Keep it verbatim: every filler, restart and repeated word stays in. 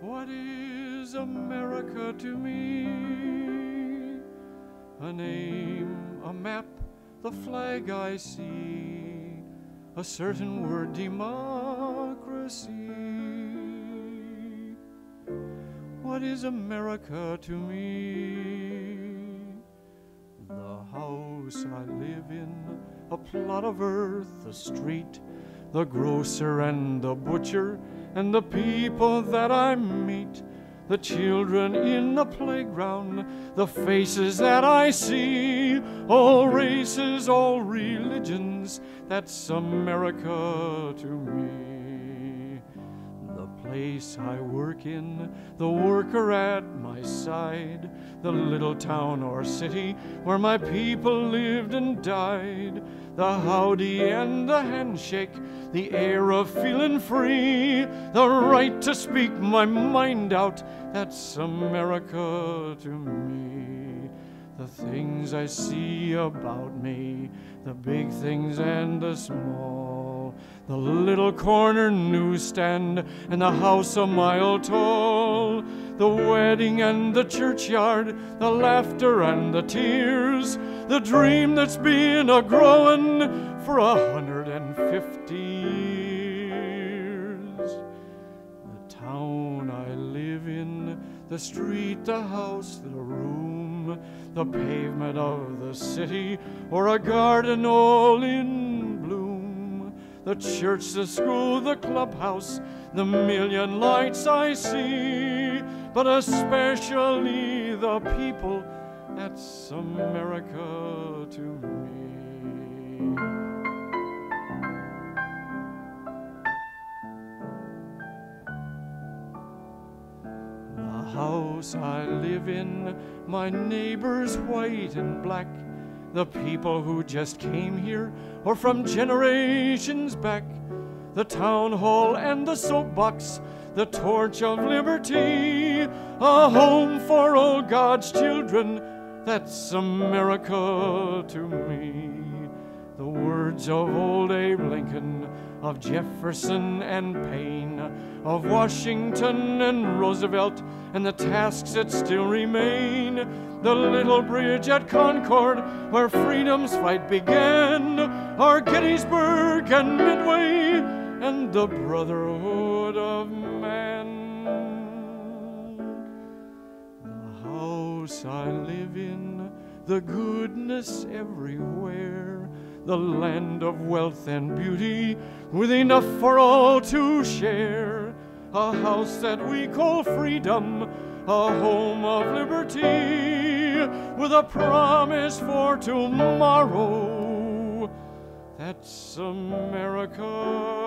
What is America to me? A name, a map, the flag I see, a certain word, democracy. What is America to me? The house I live in, a plot of earth, the street, the grocer and the butcher, and the people that I meet, the children in the playground, the faces that I see, all races, all religions, that's America to me. The place I work in, the worker at my side, the little town or city where my people lived and died, the howdy and the handshake, the air of feeling free, the right to speak my mind out, that's America to me. The things I see about me, the big things and the small, the little corner newsstand and the house a mile tall, the wedding and the churchyard, the laughter and the tears, the dream that's been a-growing for a hundred and fifty years. The town I live in, the street, the house, the room, the pavement of the city, or a garden all in bloom, the church, the school, the clubhouse, the million lights I see, but especially the people, that's America to me. The house I live in, my neighbors white and black, the people who just came here or from generations back, the town hall and the soapbox, the torch of liberty, a home for all God's children, that's America to me. The words of old Abe Lincoln, of Jefferson and Payne, of Washington and Roosevelt, and the tasks that still remain, the little bridge at Concord where freedom's fight began, our Gettysburg and Midway, and the brotherhood of man. The house I live in, the goodness everywhere, the land of wealth and beauty with enough for all to share, a house that we call freedom, a home of liberty with a promise for tomorrow, that's America